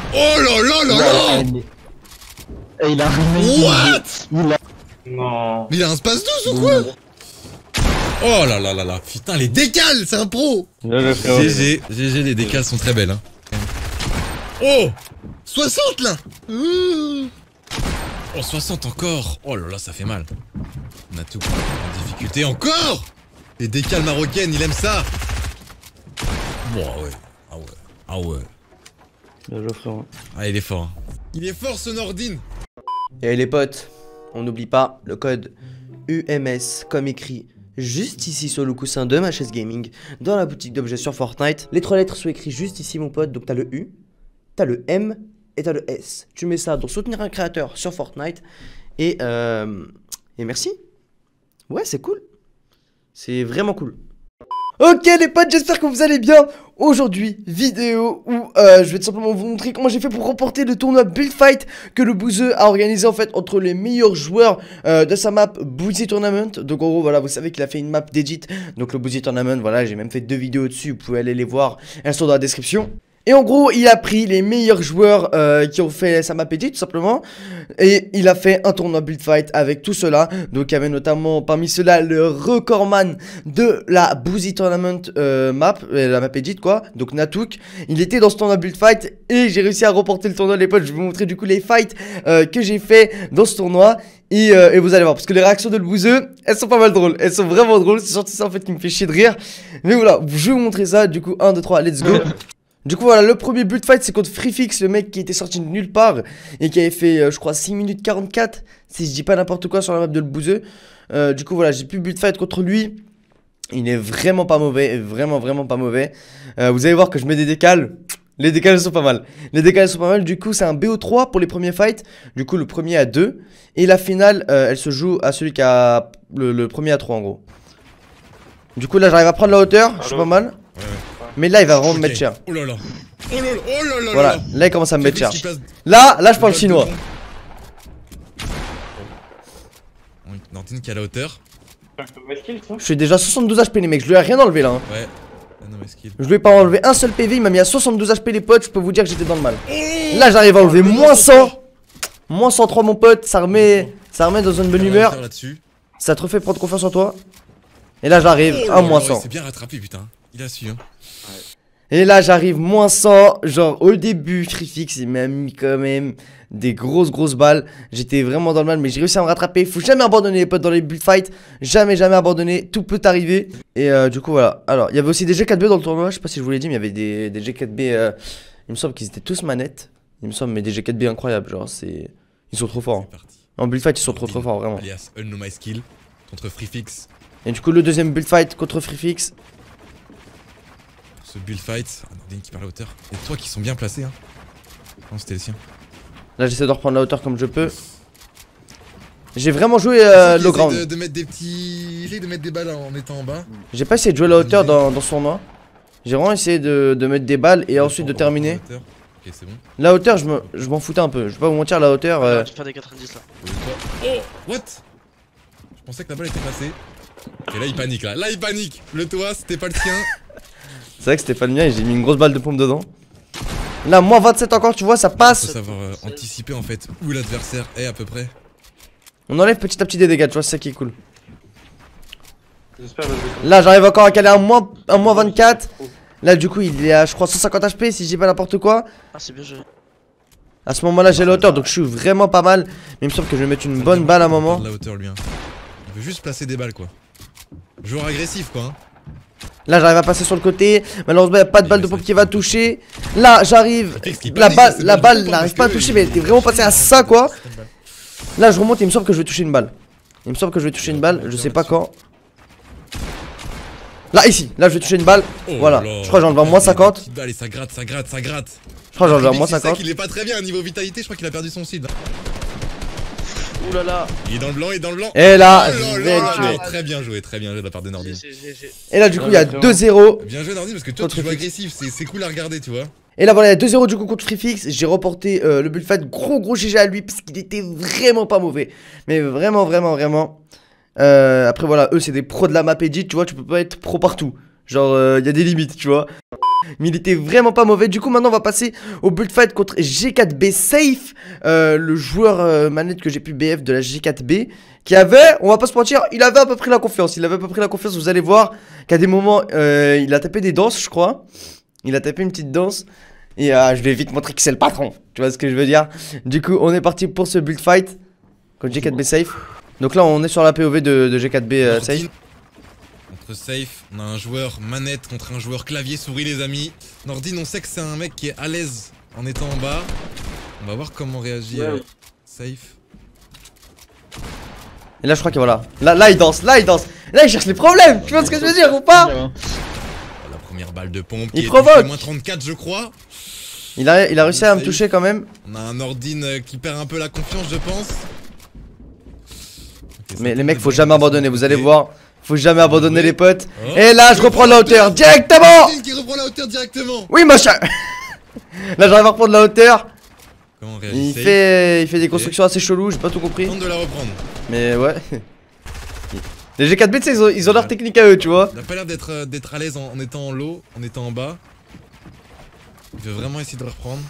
Oh là là là là. Et il a What? Non. Mais il a un space 12 ou quoi? Oh là là là là. Putain, les décales, c'est un pro. GG, GG, les décales sont très belles. Hein. Oh 60 là. Oh 60 encore. Oh là là, ça fait mal. On a tout en difficulté encore. Les décales marocaines, il aime ça. Bon ouais. Ah ouais. Ah ouais. Bien joué frérot. Ah il est fort. Hein. Il est fort ce Nordine. Et les potes, on n'oublie pas le code UMS comme écrit juste ici sur le coussin de ma chaise gaming dans la boutique d'objets sur Fortnite. Les 3 lettres sont écrites juste ici mon pote, donc t'as le U, t'as le M et t'as le S. Tu mets ça pour soutenir un créateur sur Fortnite et merci. Ouais c'est cool. C'est vraiment cool. Ok les potes, j'espère que vous allez bien. Aujourd'hui, vidéo où je vais tout simplement vous montrer comment j'ai fait pour remporter le tournoi Build Fight que le Bouzeux a organisé en fait entre les meilleurs joueurs de sa map Boozy Tournament. Donc en gros voilà, vous savez qu'il a fait une map d'edit. Donc le Boozy Tournament, voilà, j'ai même fait 2 vidéos dessus, vous pouvez aller les voir, elles sont dans la description. Et en gros, il a pris les meilleurs joueurs qui ont fait sa map edit tout simplement. Et il a fait un tournoi Build Fight avec tout cela. Donc il y avait notamment parmi ceux-là le recordman de la Boozy Tournament map, la map edit quoi. Donc Natouk, il était dans ce tournoi Build Fight et j'ai réussi à remporter le tournoi les potes. Je vais vous montrer du coup les fights que j'ai fait dans ce tournoi. Et vous allez voir, parce que les réactions de le Bouzeux, elles sont pas mal drôles, elles sont vraiment drôles. C'est surtout ça en fait qui me fait chier de rire. Mais voilà, je vais vous montrer ça. Du coup 1, 2, 3, let's go. Du coup voilà, le premier Build Fight c'est contre FreeFix, le mec qui était sorti de nulle part et qui avait fait je crois 6 minutes 44 si je dis pas n'importe quoi sur la map de le Bouzeux. Du coup voilà, j'ai pu Build Fight contre lui. Il est vraiment pas mauvais, vraiment pas mauvais. Vous allez voir que je mets des décales. Les décales sont pas mal. Les décales sont pas mal. Du coup c'est un BO3 pour les premiers fights. Du coup le premier à 2. Et la finale elle se joue à celui qui a le premier à 3 en gros. Du coup là j'arrive à prendre la hauteur, je suis pas mal. Mais là il va vraiment me mettre cher. Oh là là. Oh là là. Oh là là. Voilà, là il commence à me mettre cher. Là je parle chinois. Nordine qui a la hauteur. Je suis déjà 72 HP les mecs, je lui ai rien enlevé là. Hein. Ouais. Non, mais skill. Je lui ai pas enlevé un seul PV, il m'a mis à 72 HP les potes, je peux vous dire que j'étais dans le mal. Là j'arrive à enlever moins 100. Moins 103 mon pote, ça remet dans une bonne humeur. Ça te refait prendre confiance en toi. Et là j'arrive à moins 100. C'est bien rattrapé putain, il a su hein. Et là j'arrive moins 100, genre au début FreeFix il m'a mis quand même des grosses balles. J'étais vraiment dans le mal mais j'ai réussi à me rattraper. Faut jamais abandonner les potes dans les build fights. Jamais abandonner, tout peut arriver. Et du coup voilà, alors il y avait aussi des G4B dans le tournoi, je sais pas si je vous l'ai dit mais il y avait des G4B, il me semble qu'ils étaient tous manettes. Il me semble mais des G4B incroyables, genre c'est... Ils sont trop forts. En build fight ils sont trop forts vraiment. Alias Unknow My Skill contre FreeFix. Et du coup le deuxième build fight contre FreeFix. Ce build fight, Nordine qui perd la hauteur. Et toi qui sont bien placés hein. Non c'était le sien. Là j'essaie de reprendre la hauteur comme je peux. J'ai vraiment joué low ground. De mettre des petits... Essaye de mettre des balles en étant en bas. J'ai pas essayé de jouer la hauteur dans ce tournoi. J'ai vraiment essayé de mettre des balles et ensuite de terminer. Ok c'est bon. La hauteur je m'en foutais un peu. Je vais pas vous mentir, la hauteur... Tu fais des 90 là. Oh what? Je pensais que la balle était passée. Et là il panique là. Là il panique. Le toit c'était pas le sien. C'est vrai que c'était pas le mien et j'ai mis une grosse balle de pompe dedans. Là, moins 27 encore, tu vois, ça passe. Faut savoir anticiper en fait où l'adversaire est à peu près. On enlève petit à petit des dégâts, tu vois, c'est ça qui est cool. Là, j'arrive encore à caler un moins 24. Là, du coup, il est à, je crois, 150 HP si je dis pas n'importe quoi. Ah, c'est bien joué. À ce moment-là, j'ai la hauteur, donc je suis vraiment pas mal. Mais il me semble que je vais mettre une bonne balle à un moment. La hauteur, lui, hein. Il veut juste placer des balles, quoi. Joueur agressif, quoi. Hein. Là j'arrive à passer sur le côté. Malheureusement il n'y a pas de balle de pompe qui va toucher. Là j'arrive. La balle n'arrive pas à toucher mais elle était vraiment passée à ça quoi. Là je remonte, il me semble que je vais toucher une balle. Je sais pas quand. Là ici, là je vais toucher une balle. Voilà, je crois que j'en vais en moins 50. Allez ça gratte. Je crois que j'en vais en moins 50. Il est pas très bien niveau vitalité, je crois qu'il a perdu son seed. Ouh là là. Il est dans le blanc. Et là, je vais le tuer. Très bien joué de la part de Nordine. Et là, du coup, il y a 2-0. Bien joué, Nordine, parce que toi, tu joues agressif. C'est cool à regarder, tu vois. Et là, voilà, il y a 2-0 du coup contre FreeFix. J'ai remporté le build fight. Gros GG à lui, parce qu'il était vraiment pas mauvais. Mais vraiment. Après, voilà, eux, c'est des pros de la map edit, tu vois. Tu peux pas être pro partout. Genre, il y a des limites, tu vois. Mais il était vraiment pas mauvais. Du coup maintenant on va passer au build fight contre G4B Safe, le joueur manette que j'ai pu BF de la G4B, qui avait, on va pas se mentir, il avait à peu près la confiance. Il avait à peu près la confiance, vous allez voir qu'à des moments il a tapé des danses je crois. Il a tapé une petite danse. Et je vais vite montrer que c'est le patron. Tu vois ce que je veux dire? Du coup on est parti pour ce build fight contre G4B Safe. Donc là on est sur la POV de G4B Safe. Contre Safe, on a un joueur manette contre un joueur clavier souris les amis. Nordine, on sait que c'est un mec qui est à l'aise en étant en bas. On va voir comment réagit Safe. Et là je crois que voilà. Là il danse, là il danse. Là il cherche les problèmes. Tu vois ce que je veux dire ou pas? La première balle de pompe il qui provoque. est moins 34 je crois. Il a réussi à me toucher quand même. On a un Nordine qui perd un peu la confiance je pense. Okay, mais les mecs faut jamais abandonner, vous allez voir. Faut jamais abandonner les potes. Oh. Et là je reprends la hauteur directement. Nordine qui reprend la hauteur directement. Oui machin. Là j'arrive à reprendre la hauteur. Comment on réagit? Il fait des constructions assez cheloues, j'ai pas tout compris. Tente de la reprendre. Mais ouais. Les G4B tu sais ils ont leur technique à eux tu vois. Il a pas l'air d'être à l'aise en étant en low, en étant en bas. Il veut vraiment essayer de reprendre.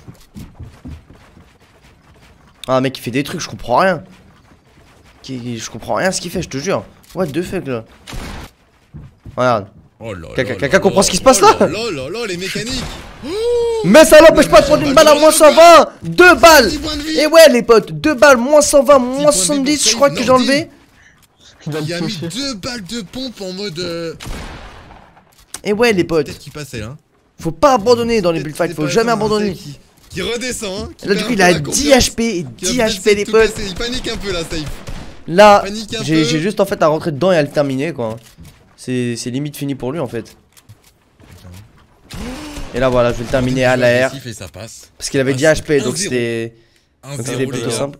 Ah mec il fait des trucs, je comprends rien. Je comprends rien ce qu'il fait, je te jure. What the fuck là. Regarde. Oh là Quelqu'un comprend ce qui se passe là? là, les mécaniques. Mais ça l'empêche pas de prendre une balle à moins 120. 2 balles. Et ouais les potes, 2 balles, moins 120, moins 70 je crois que j'ai enlevé. Il a mis 2 balles de pompe en mode... Et ouais les potes. Peut-être qu'il passait là. Faut pas abandonner dans les build fights, faut jamais abandonner. Qui redescend hein. Là du coup il a 10 HP, 10 HP les potes. Il panique un peu là Safe. Là j'ai juste en fait à rentrer dedans et à le terminer quoi. C'est limite fini pour lui en fait. Et là voilà je vais le terminer à l'air. Parce qu'il avait 10 HP donc c'était plutôt simple.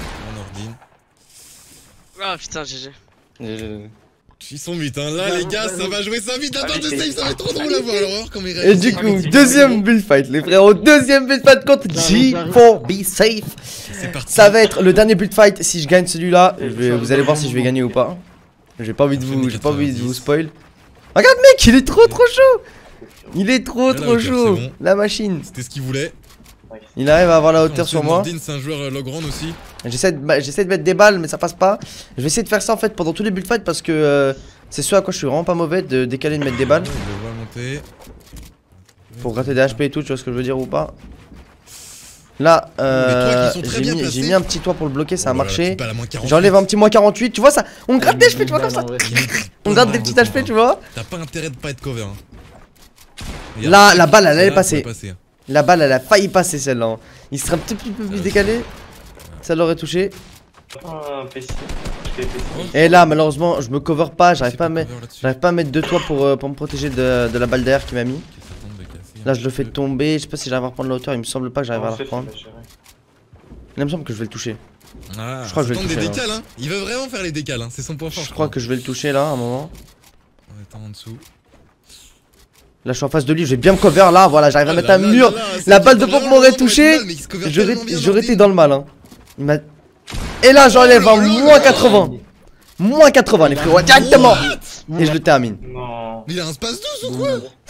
Ah putain GG. Ils sont vite hein, là les gars ça va jouer ça vite, attends de Safe ça va être trop drôle à voir alors comme il réagit. Et du coup deuxième build fight les frérots, deuxième build fight contre G4B Safe. Ça va être le dernier build fight, si je gagne celui-là, vous allez voir si je vais gagner ou pas. J'ai pas envie de vous spoil. Regarde mec il est trop chaud. Il est trop chaud, la machine. C'était ce qu'il voulait. Il arrive à avoir la hauteur sur moi. Nordine c'est un joueur logrand aussi. J'essaie de mettre des balles mais ça passe pas. Je vais essayer de faire ça en fait pendant tous les build fights parce que c'est ce à quoi je suis vraiment pas mauvais, de décaler de mettre des balles. Pour gratter des HP et tout, tu vois ce que je veux dire ou pas. Là j'ai mis un petit toit pour le bloquer, ça a marché. J'enlève un petit moins 48, tu vois ça. On gratte des HP tu vois comme ça. On gratte des petits HP tu vois. T'as pas intérêt de pas être cover hein. Là la balle elle allait passer. La balle elle a failli passer celle-là. Il serait un petit peu plus décalé. Ça l'aurait touché. Et là malheureusement je me cover pas, j'arrive pas à mettre de toit pour me protéger de la balle d'air qu'il m'a mis. Là je le fais tomber, je sais pas si j'arrive à reprendre la hauteur, il me semble pas que j'arrive à la reprendre. Il me semble que je vais le toucher. Je crois que je vais le toucher. Des décales, hein. Il veut vraiment faire les décales, hein. C'est son point fort. Je crois que je vais le toucher là à un moment. En étant en dessous. Là je suis en face de lui, je vais bien me cover là, voilà j'arrive à mettre un mur. La balle de pompe m'aurait touché, j'aurais été dans le mal hein. Et là j'enlève un moins 80. Moins 80 les frérots, directement. Et je le termine. Non. Il a un space 12 ou quoi?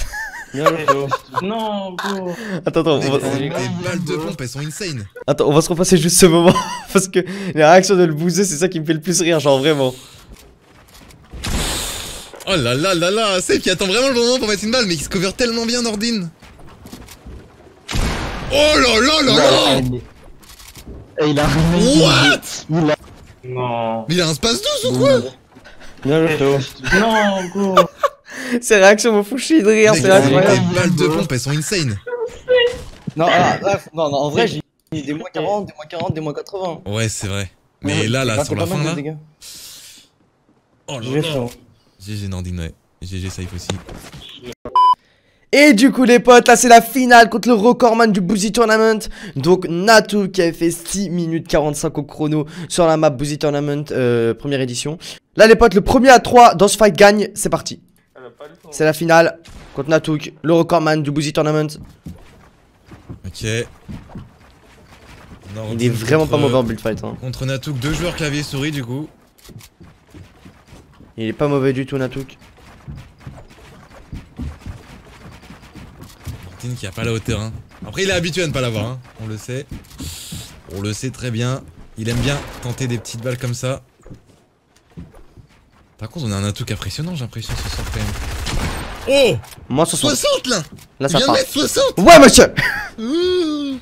Non bro. Attends, les balles de pompe elles sont insane. Attends, on va se repasser juste ce moment. Parce que la réaction de le booster c'est ça qui me fait le plus rire, genre vraiment. Oh là là là là, Safe qui attend vraiment le bon moment pour mettre une balle mais il se cover tellement bien Nordine. Oh là là là là. Et il a What? Non. Mais il a un space 12 ou quoi? Non gros. Ces réactions me font chier de rire, c'est incroyable. Les balles de pompe elles sont insane. Non, non, en vrai j'ai mis des moins 40, des moins 40, des moins 80. Ouais c'est vrai. Mais là sur la fin là. Oh là là. GG Nordine ouais. GG Safe aussi. Et du coup les potes, là c'est la finale contre le recordman du Boozy Tournament. Donc Natou qui avait fait 6 minutes 45 au chrono sur la map Boozy Tournament première édition. Là les potes, le premier à 3 dans ce fight gagne, c'est parti. C'est la finale contre Natouk, le recordman du Boozy Tournament. Ok. Il est vraiment pas mauvais en build fight hein. Contre Natouk, 2 joueurs clavier souris du coup. Il est pas mauvais du tout Natouk. Martin qui a pas la hauteur. Hein. Après, il est habitué à ne pas l'avoir. Hein. On le sait. On le sait très bien. Il aime bien tenter des petites balles comme ça. Par contre, on a un Natouk impressionnant, j'ai l'impression, ce soir quand même. Oh, Moi 60. 60 là. Là, ça Il vient de part. mettre 60. Ouais, monsieur. Ouh.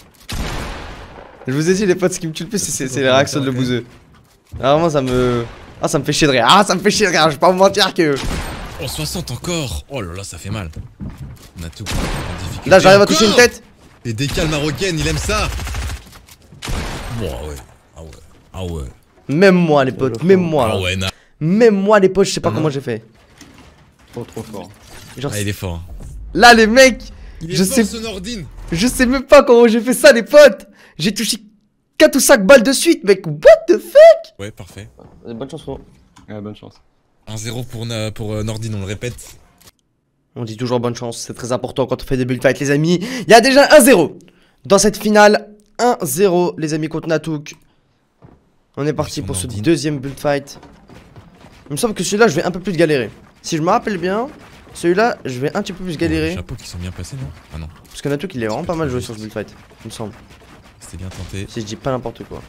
Je vous ai dit, les potes, ce qui me tue le plus, c'est les réactions de le bouseux. Ah, vraiment, ça me. Ah, ça me fait chier de rire. Ah, ça me fait chier de rire. Je vais pas vous mentir que. Oh, 60 encore. Oh là là, ça fait mal. Natouk. Là, j'arrive à toucher une tête. Les décales marocaines, il aime ça. Bon, ouais. Ah ouais. Ah ouais. Même moi, les potes. Même moi. Ah ouais, na. Même moi, les potes, je sais pas comment j'ai fait. Trop fort. Genre, Ah, il est fort. Hein. là, les mecs. Il est Je fort, sais- ce Nordine. Je sais même pas comment j'ai fait ça, les potes. J'ai touché 4 ou 5 balles de suite, mec. What the fuck? Ouais, parfait. Bonne chance, frérot. Ouais, bonne chance. 1-0 pour Nordine, on le répète. On dit toujours bonne chance, c'est très important quand on fait des build fights, les amis. Il y a déjà 1-0 dans cette finale. 1-0, les amis, contre Natouk. On est parti pour ce Nordine. deuxième build fight. Il me semble que celui-là, je vais un peu plus galérer. Si je me rappelle bien, celui-là, je vais un petit peu plus galérer. Les chapeaux qui sont bien passés, non? Ah non, Parce que Natouk, il est vraiment pas mal joué sur ce build fight, il me semble. c'était bien tenté. Si je dis pas n'importe quoi.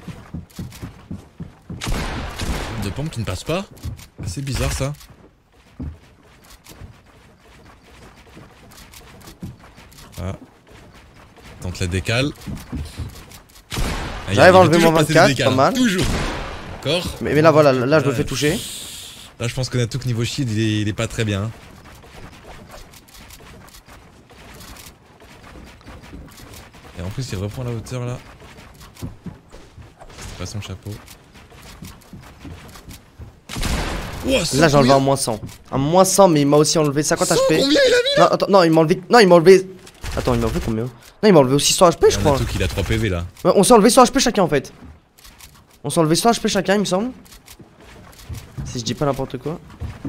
De pompe qui ne passe pas. C'est bizarre ça. Ah. Tente la décale. Ah, J'arrive à il enlever toujours mon passer 24, des décales, pas mal. Toujours. Encore. Mais là, voilà, là, je me fais toucher. Là, je pense que Natouk niveau shield, il est pas très bien. Et en plus, il reprend la hauteur là. C'est pas son chapeau. Ouah, Là, j'ai enlevé un moins 100. Un moins 100, mais il m'a aussi enlevé 50 HP. Combien il a mis? Non, attends, non, il m'a enlevé. Non, il m'a enlevé. Attends, il m'a enlevé combien? Non, il m'a enlevé aussi 100 HP, je crois. Natouk, il a 3 PV là. Ouais, on s'est enlevé 100 HP chacun en fait. On s'est enlevé 100 HP chacun, il me semble. Si je dis pas n'importe quoi.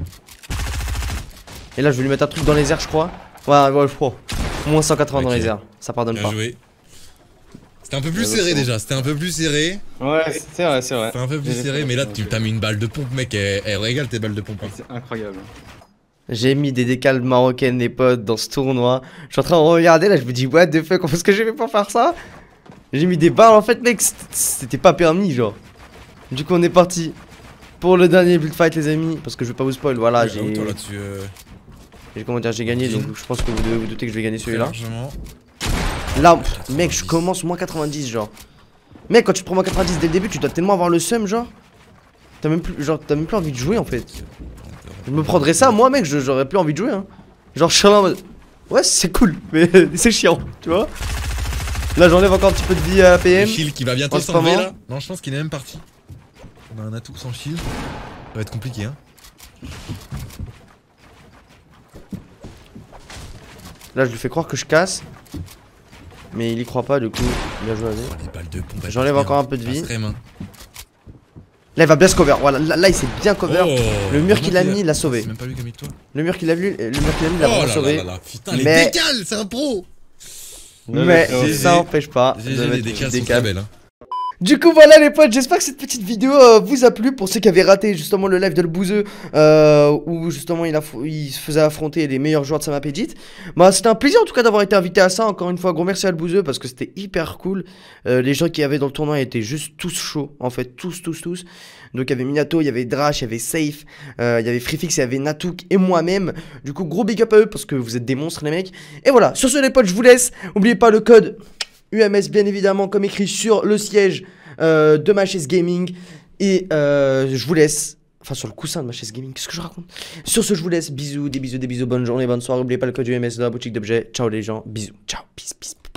Et là, je vais lui mettre un truc dans les airs, je crois. Ouais, je crois. Moins 180 dans Ok. les airs. Ça pardonne Bien pas. joué. C'était un peu plus serré déjà, c'était un peu plus serré. Ouais, c'est vrai, c'est vrai. C'était un peu plus serré, mais là tu t'as mis une balle de pompe, mec. Elle régale tes balles de pompe. Hein. C'est incroyable. J'ai mis des décales marocaines, les potes, dans ce tournoi. Je suis en train de regarder, là, je me dis, what the fuck, parce que j'ai fait pour faire ça. J'ai mis des balles, en fait, mec, c'était pas permis, genre. Du coup, on est parti pour le dernier build fight, les amis. Parce que je vais pas vous spoil, voilà, Ouais, autant là-dessus, comment dire, j'ai gagné, donc je pense que vous devez vous douter que je vais gagner celui-là. largement. Là, mec, je commence moins 90, genre. Mec, quand tu prends moins 90 dès le début, tu dois tellement avoir le seum, genre. T'as même plus envie de jouer, en fait. Je me prendrais ça, moi, mec, j'aurais plus envie de jouer, hein. Genre, je serais en mode. Ouais, c'est cool, mais c'est chiant, tu vois. Là, j'enlève encore un petit peu de vie à PM. Shield qui va bientôt En ce s'enlever moment. là. Non, je pense qu'il est même parti. On a un Natouk sans shield. Ça va être compliqué, hein. Là, je lui fais croire que je casse. Mais il y croit pas, du coup, bien joué à lui. Oh, les balles de pompe. J'enlève encore un peu de vie. Extrême. Là, il va bien se cover. Voilà, là il s'est bien cover. Oh, Le mur qu'il a mis, il l'a sauvé. C'est même pas lui qui a mis toi. Le mur qu'il a mis, il l'a Oh vraiment là sauvé. là là, putain, les Mais- décales, c'est un pro. Mais GG. ça empêche pas de GG, les mettre décales des sont câbles. très belles. Hein. Du coup voilà les potes, j'espère que cette petite vidéo vous a plu. Pour ceux qui avaient raté justement le live de le bouseux où justement il se faisait affronter les meilleurs joueurs de sa map Edit. Bah c'était un plaisir en tout cas d'avoir été invité à ça. Encore une fois gros merci à le bouseux parce que c'était hyper cool. Les gens qui avaient dans le tournoi étaient juste tous chauds en fait, tous. Donc il y avait Minato, il y avait Drash, il y avait Safe, il y avait Freefix, il y avait Natouk et moi-même. Du coup gros big up à eux parce que vous êtes des monstres les mecs. Et voilà, sur ce les potes je vous laisse. N'oubliez pas le code UMS bien évidemment comme écrit sur le siège de ma chaise gaming. Et je vous laisse. Enfin sur le coussin de ma chaise gaming. Qu'est-ce que je raconte? Sur ce je vous laisse. Bisous, des bisous, bonne journée, bonne soirée. N'oubliez pas le code UMS de la boutique d'objets. Ciao les gens, bisous, ciao, peace.